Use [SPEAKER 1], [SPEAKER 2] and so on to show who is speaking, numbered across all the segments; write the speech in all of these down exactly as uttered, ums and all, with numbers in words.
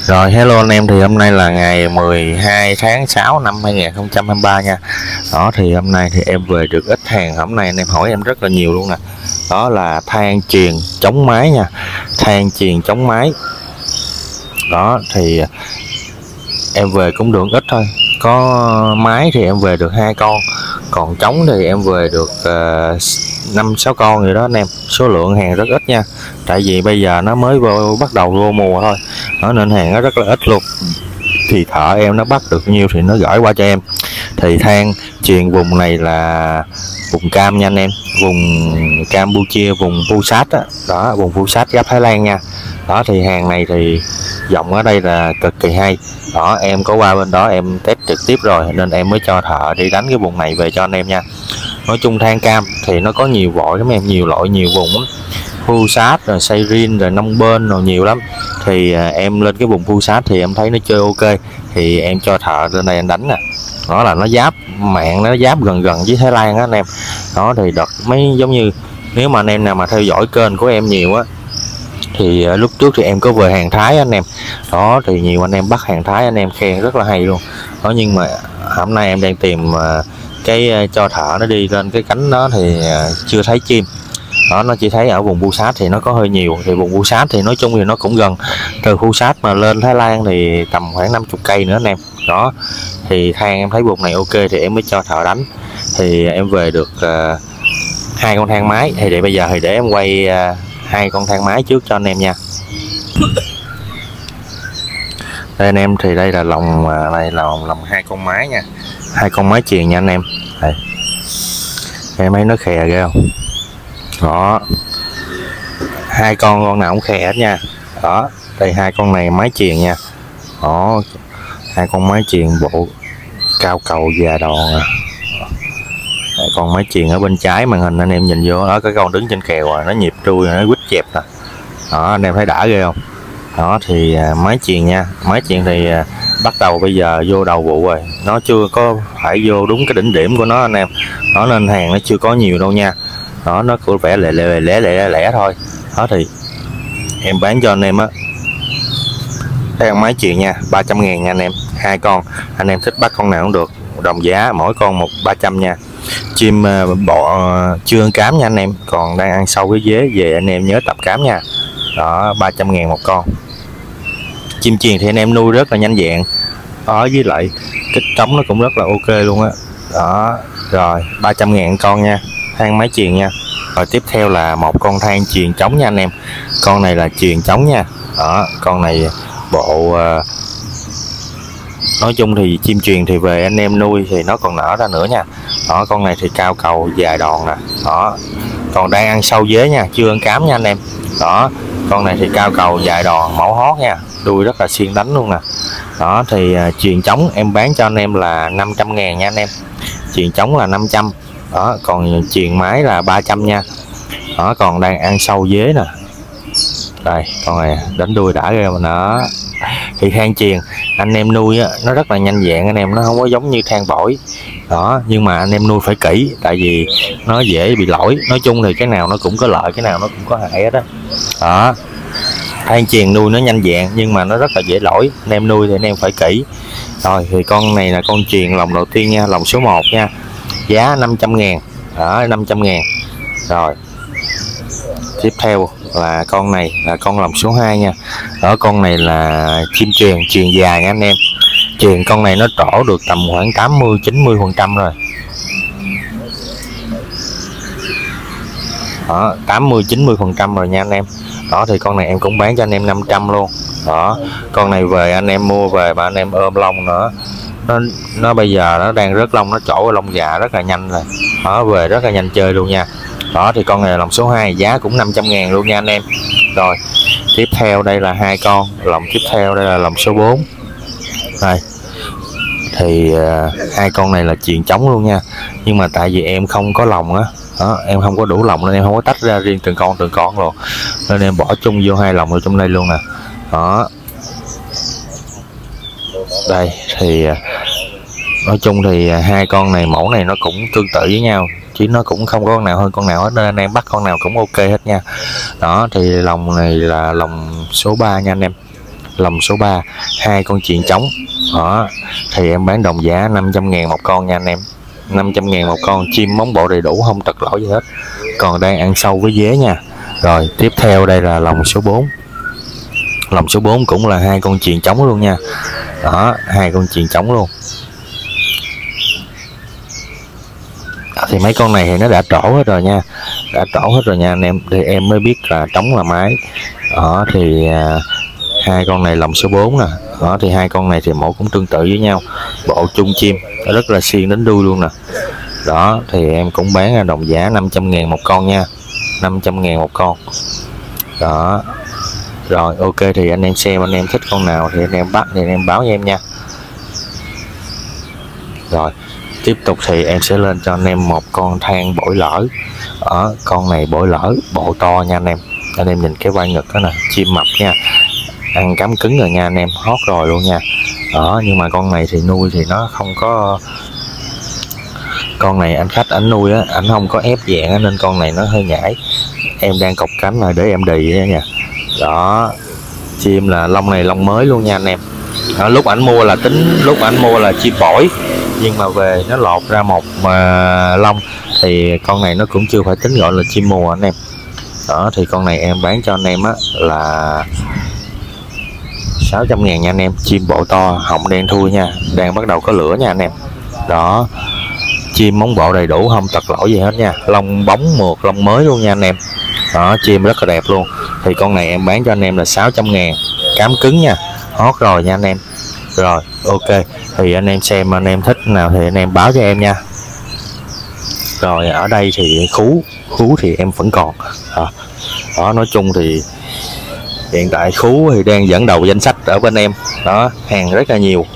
[SPEAKER 1] Rồi hello anh em, thì hôm nay là ngày mười hai tháng sáu năm hai nghìn không trăm hai mươi ba nha. Đó thì hôm nay thì em về được ít hàng. Hôm nay anh em hỏi em rất là nhiều luôn nè. Đó là than chuyền chống máy nha. Than chuyền chống máy. Đó thì em về cũng được ít thôi. Có máy thì em về được hai con, còn trống thì em về được năm sáu con rồi đó anh em. Số lượng hàng rất ít nha, tại vì bây giờ nó mới vô, bắt đầu vô mùa thôi đó, nên hàng nó rất là ít luôn. Thì thợ em nó bắt được nhiêu thì nó gửi qua cho em. Thì than chuyền vùng này là vùng cam nha anh em, vùng Campuchia, vùng Pusat đó, đó vùng Pusat giáp Thái Lan nha. Đó thì hàng này thì dòng ở đây là cực kỳ hay đó. Em có qua bên đó em test trực tiếp rồi nên em mới cho thợ đi đánh cái vùng này về cho anh em nha. Nói chung than cam thì nó có nhiều vội lắm em, nhiều loại nhiều vùng lắm. Pusat rồi Sairin rồi Nông Bên rồi nhiều lắm. Thì à, em lên cái vùng Pusat thì em thấy nó chơi ok thì em cho thợ lên đây anh đánh nè. Đó là nó giáp mạng, nó giáp gần gần với Thái Lan á anh em. Đó thì đợt mấy giống như nếu mà anh em nào mà theo dõi kênh của em nhiều á thì uh, lúc trước thì em có về hàng Thái anh em. Đó thì nhiều anh em bắt hàng Thái anh em khen rất là hay luôn đó. Nhưng mà hôm nay em đang tìm uh, cái uh, cho thợ nó đi lên cái cánh đó thì uh, chưa thấy chim đó. Nó chỉ thấy ở vùng Pusat thì nó có hơi nhiều. Thì vùng Pusat thì nói chung thì nó cũng gần, từ Pusat mà lên Thái Lan thì tầm khoảng năm mươi cây nữa anh em. Đó thì than em thấy vùng này ok thì em mới cho thợ đánh. Thì em về được uh, hai con than máy. Thì để bây giờ thì để em quay uh, hai con than máy trước cho anh em nha. Đây anh em, thì đây là lồng này là lồng hai con máy nha, hai con máy chuyền nha anh em. Đây em thấy nó khè ghê không? Đó hai con con nào cũng khè hết nha. Đó đây hai con này máy chuyền nha. Đó hai con máy chuyền bộ cao cầu già đòn à. Hai con máy chuyền ở bên trái màn hình anh em nhìn vô đó, cái con đứng trên kèo à, nó nhịp trui nó quýt chẹp nè. Đó anh em thấy đã ghê không? Đó thì à, máy chuyền nha. Máy chuyền thì à, bắt đầu bây giờ vô đầu vụ rồi, nó chưa có phải vô đúng cái đỉnh điểm của nó anh em. Đó nên hàng nó chưa có nhiều đâu nha. Đó nó có vẻ lẻ lẻ lẻ lẻ lẻ thôi. Đó thì em bán cho anh em á cái con máy chuyền nha, ba trăm ngàn nha anh em. Hai con anh em thích bắt con nào cũng được, đồng giá mỗi con một ba trăm nha. Chim bọ chưa ăn cám nha anh em, còn đang ăn sâu cái dế về anh em nhớ tập cám nha. Đó ba trăm ngàn một con. Chim chuyền thì anh em nuôi rất là nhanh dạng đó, với lại kích trống nó cũng rất là ok luôn á. Đó. Đó rồi ba trăm ngàn con nha, than máy chuyền nha. Rồi tiếp theo là một con than chuyền trống nha anh em. Con này là chuyền trống nha. Đó con này bộ uh, nói chung thì chim chuyền thì về anh em nuôi thì nó còn nở ra nữa nha. Đó con này thì cao cầu dài đòn nè. Đó còn đang ăn sâu dế nha, chưa ăn cám nha anh em. Đó con này thì cao cầu dài đòn mẫu hót nha, đuôi rất là xiên đánh luôn nè. Đó thì uh, chuyền trống em bán cho anh em là năm trăm ngàn nha anh em. Chuyền trống là năm trăm. Đó còn chuyền máy là ba trăm nha. Đó còn đang ăn sâu dế nè. Đây con này đánh đuôi đã ghê mà. Nó thì than chuyền anh em nuôi á, nó rất là nhanh dạng anh em, nó không có giống như than vỏi. Đó nhưng mà anh em nuôi phải kỹ, tại vì nó dễ bị lỗi. Nói chung thì cái nào nó cũng có lợi, cái nào nó cũng có hại hết đó. Đó than chuyền nuôi nó nhanh dạng nhưng mà nó rất là dễ lỗi, anh em nuôi thì anh em phải kỹ. Rồi thì con này là con chuyền lồng đầu tiên nha, lồng số một nha, giá năm trăm ngàn. Đó năm trăm ngàn. Rồi tiếp theo là con này là con lồng số hai nha. Đó con này là chim chuyền chuyền dài nha anh em. Chuyền con này nó trổ được tầm khoảng tám mươi chín mươi phần trăm rồi. Đó tám mươi chín mươi phần trăm rồi nha anh em. Đó thì con này em cũng bán cho anh em năm trăm luôn. Đó con này về anh em mua về mà anh em ôm lông nữa, nó nó bây giờ nó đang rớt lông, nó trổ lông già rất là nhanh rồi. Đó về rất là nhanh chơi luôn nha. Đó thì con này là lồng số hai, giá cũng năm trăm ngàn luôn nha anh em. Rồi tiếp theo đây là hai con lồng tiếp theo, đây là lồng số bốn. Đây thì uh, hai con này là chuyền trống luôn nha, nhưng mà tại vì em không có lồng á, đó, em không có đủ lồng nên em không có tách ra riêng từng con từng con luôn, nên em bỏ chung vô hai lồng ở trong đây luôn nè. Đó đây thì uh, nói chung thì uh, hai con này mẫu này nó cũng tương tự với nhau, chứ nó cũng không có con nào hơn con nào hết, nên anh em bắt con nào cũng ok hết nha. Đó thì lồng này là lồng số ba nha anh em. Lồng số ba, hai con chuyền trống. Đó thì em bán đồng giá năm trăm ngàn một con nha anh em. Năm trăm ngàn một con, chim móng bộ đầy đủ, không tật lỗi gì hết, còn đang ăn sâu với dế nha. Rồi tiếp theo đây là lồng số bốn. Lồng số bốn cũng là hai con chuyền trống luôn nha. Đó, hai con chuyền trống luôn. Thì mấy con này thì nó đã trổ hết rồi nha, đã trổ hết rồi nha anh em, thì em mới biết là trống là mái. Đó thì à, hai con này lồng số bốn nè. Đó thì hai con này thì mẫu cũng tương tự với nhau, bộ chung chim rất là xiên đến đuôi luôn nè. Đó thì em cũng bán ra đồng giá năm trăm ngàn một con nha, năm trăm ngàn một con. Đó rồi ok, thì anh em xem anh em thích con nào thì anh em bắt thì anh em báo cho em nha. Rồi tiếp tục thì em sẽ lên cho anh em một con than bổi lỡ. Ở con này bổi lỡ bộ to nha anh em. Anh em nhìn cái vai ngực đó nè, chim mập nha, ăn cắm cứng rồi nha anh em, hót rồi luôn nha. Đó nhưng mà con này thì nuôi thì nó không có, con này anh khách anh nuôi á, anh không có ép dạng á, nên con này nó hơi nhảy. Em đang cọc cánh rồi để em đì đó nha. Đó chim là lông này lông mới luôn nha anh em. Đó, lúc ảnh mua là tính lúc ảnh mua là chim bổi, nhưng mà về nó lột ra một mà lông thì con này nó cũng chưa phải tính gọi là chim mùa anh em. Đó thì con này em bán cho anh em á là sáu trăm ngàn nha anh em. Chim bộ to, họng đen thui nha, đang bắt đầu có lửa nha anh em. Đó chim móng bộ đầy đủ, không tật lỗi gì hết nha, lông bóng mượt, lông mới luôn nha anh em. Đó chim rất là đẹp luôn. Thì con này em bán cho anh em là sáu trăm ngàn, cám cứng nha, hót rồi nha anh em. Rồi ok, thì anh em xem anh em thích nào thì anh em báo cho em nha. Rồi ở đây thì khú khú thì em vẫn còn. À, đó nói chung thì hiện tại khú thì đang dẫn đầu danh sách ở bên em. Đó hàng rất là nhiều.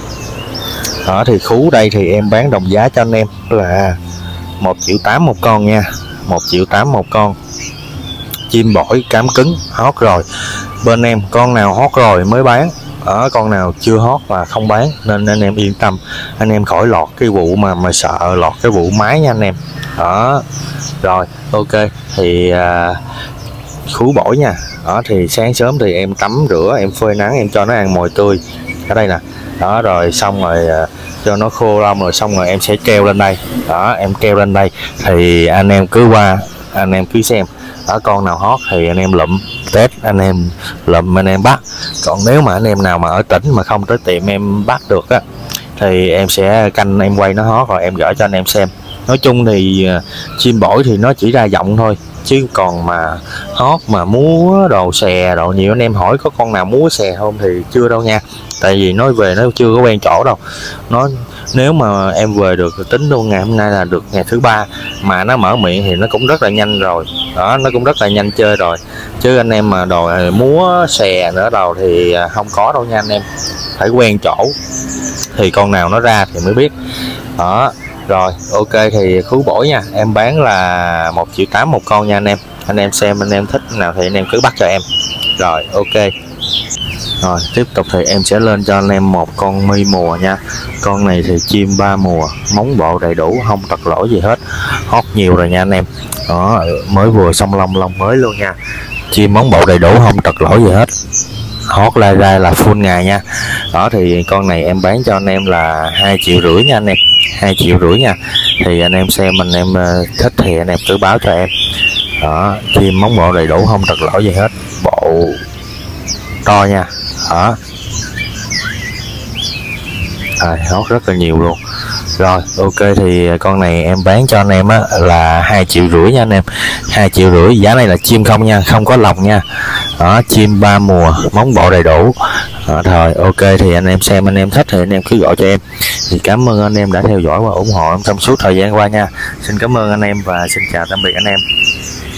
[SPEAKER 1] Đó thì khú đây thì em bán đồng giá cho anh em là một triệu tám một con nha, một triệu tám một con. Chim bổi cám cứng, hót rồi. Bên em con nào hót rồi mới bán, ở con nào chưa hót và không bán, nên anh em yên tâm, anh em khỏi lọt cái vụ mà mà sợ lọt cái vụ mái nha anh em. Đó rồi ok, thì à, khú bổi nha. Đó thì sáng sớm thì em tắm rửa, em phơi nắng, em cho nó ăn mồi tươi ở đây nè. Đó rồi xong rồi à, cho nó khô lông rồi xong rồi em sẽ treo lên đây. Đó em treo lên đây thì anh em cứ qua, anh em cứ xem. Ở con nào hót thì anh em lụm test, anh em lụm anh em bắt. Còn nếu mà anh em nào mà ở tỉnh mà không tới tiệm em bắt được á thì em sẽ canh em quay nó hót rồi em gửi cho anh em xem. Nói chung thì uh, chim bổi thì nó chỉ ra giọng thôi, chứ còn mà hót mà múa đồ xè đồ nhiều, anh em hỏi có con nào múa xè không thì chưa đâu nha. Tại vì nói về nó chưa có quen chỗ đâu. Nó nếu mà em về được tính luôn, ngày hôm nay là được ngày thứ ba mà nó mở miệng thì nó cũng rất là nhanh rồi. Đó nó cũng rất là nhanh chơi rồi, chứ anh em mà đòi múa xè nữa đầu thì không có đâu nha anh em, phải quen chỗ thì con nào nó ra thì mới biết. Đó rồi ok, thì khú bổi nha, em bán là một triệu tám một con nha anh em. Anh em xem anh em thích nào thì anh em cứ bắt cho em. Rồi ok. Rồi tiếp tục thì em sẽ lên cho anh em một con mi mùa nha. Con này thì chim ba mùa, móng bộ đầy đủ, không tật lỗi gì hết, hót nhiều rồi nha anh em. Đó mới vừa xong lông, lông mới luôn nha. Chim móng bộ đầy đủ, không tật lỗi gì hết, hót lai ra là full ngày nha. Đó thì con này em bán cho anh em là hai triệu rưỡi nha anh em, hai triệu rưỡi nha. Thì anh em xem anh em thích thì anh em cứ báo cho em. Đó chim móng bộ đầy đủ, không tật lỗi gì hết, bộ to nha. Đó à, hót rất là nhiều luôn. Rồi ok, thì con này em bán cho anh em á là hai triệu rưỡi nha anh em, hai triệu rưỡi. Giá này là chim không nha, không có lồng nha. Đó chim ba mùa, móng bộ đầy đủ. Đó, rồi ok, thì anh em xem anh em thích thì anh em cứ gọi cho em. Thì cảm ơn anh em đã theo dõi và ủng hộ em trong suốt thời gian qua nha. Xin cảm ơn anh em và xin chào tạm biệt anh em.